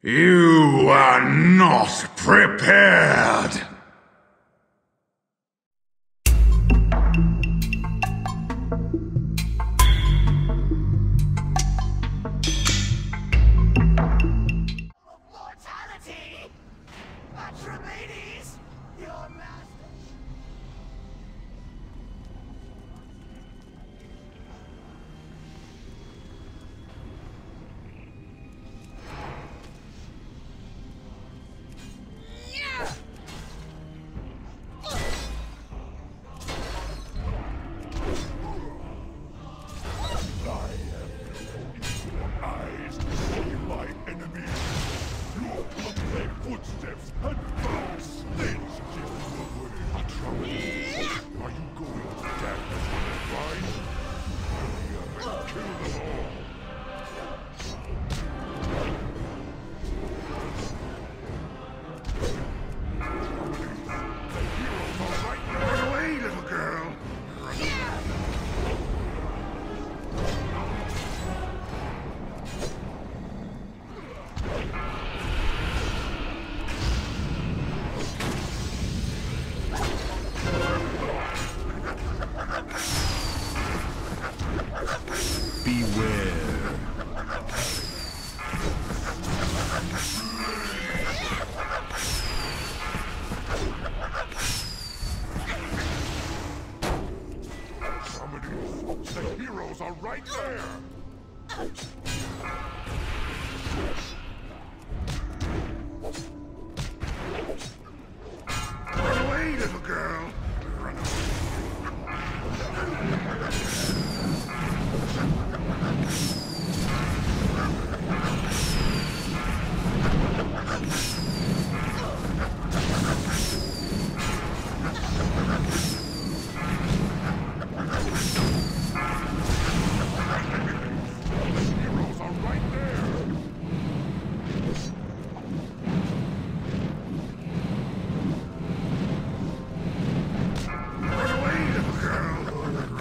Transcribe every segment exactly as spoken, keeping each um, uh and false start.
You are not prepared! Mortality! Atreides, your master! Footsteps and foul stench give you away. Atreides, are you going to damage your mind? Hurry up and kill them all. The heroes are right there. Run away, little girl. Run away. Beware. Atreides, the heroes are right there. Run away, little girl. Run away. Heroes are right there. Run away, little girl. Run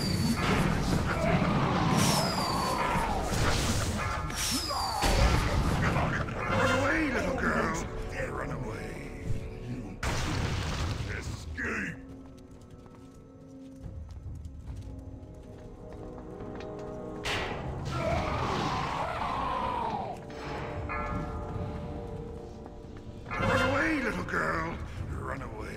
away. Run away, little girl. Run away. You escape. Run away, little girl. Run away.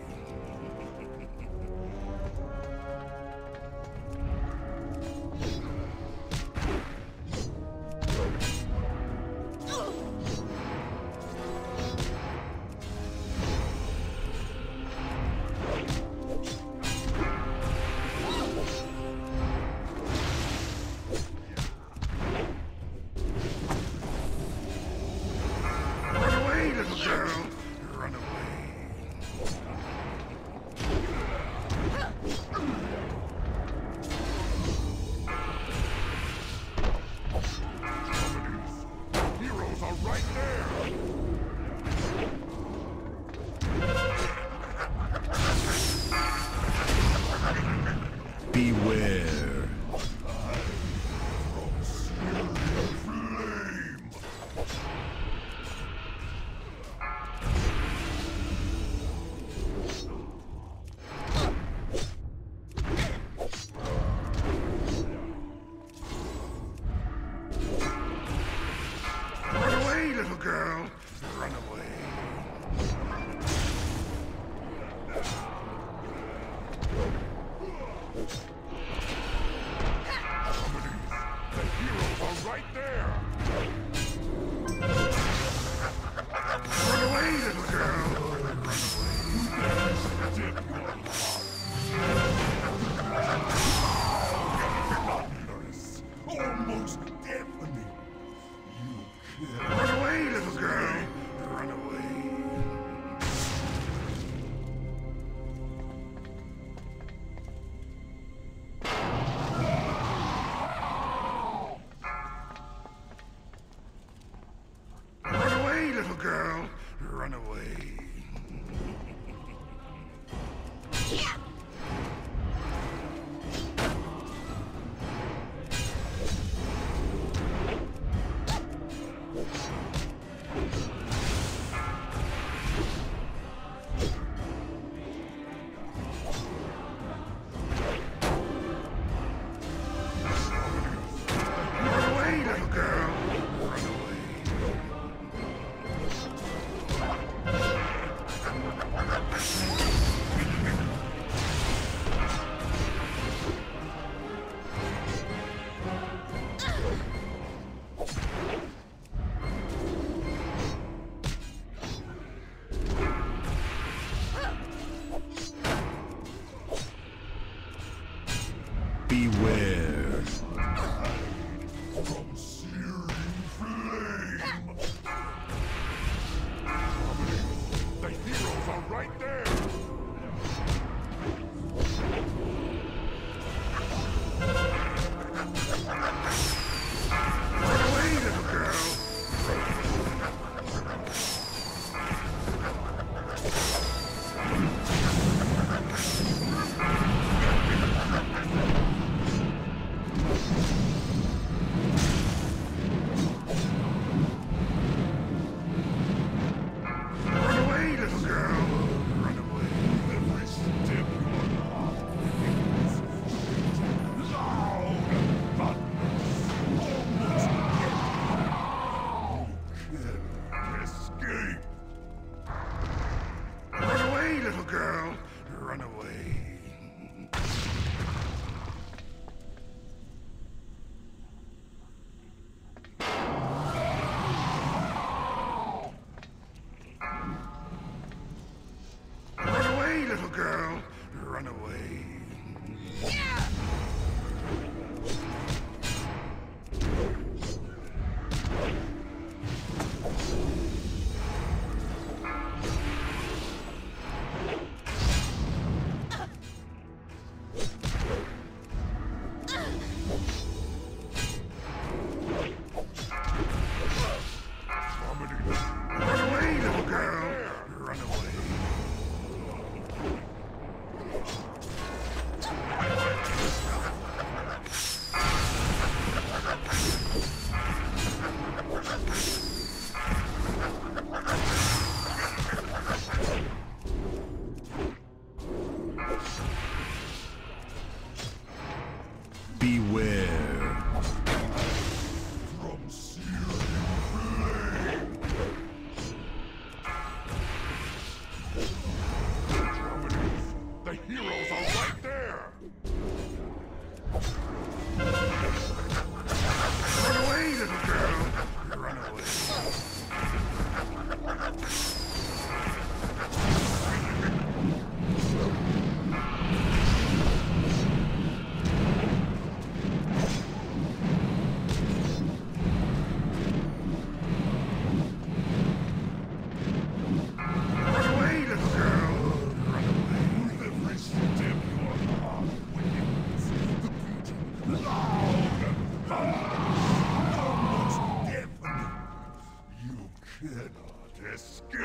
Run away, little girl. Run away. Heroes are right there. Beware. Flame. Run away, little girl. Run away. The heroes are right there. Run away, little girl. Run away. Dip your thunderous, almost deafening. You kill. Run away, little girl. Run away. Run away, little girl. Run away. little girl. Run away. Beware. From searing flame. The heroes are right there. Run away, little girl. Run away, little girl. Run away. Every step you are loud thunder. Escape. Run away, little girl. Run away. Run away, little girl. Run away. Run away, little girl. Run away. Beware. From searing flame. The heroes are right there. Run away, little girl. Run away. Run away, little girl. Run away. Every step you are hard wins. The beating loud and thunder. Almost deafening. You cannot escape.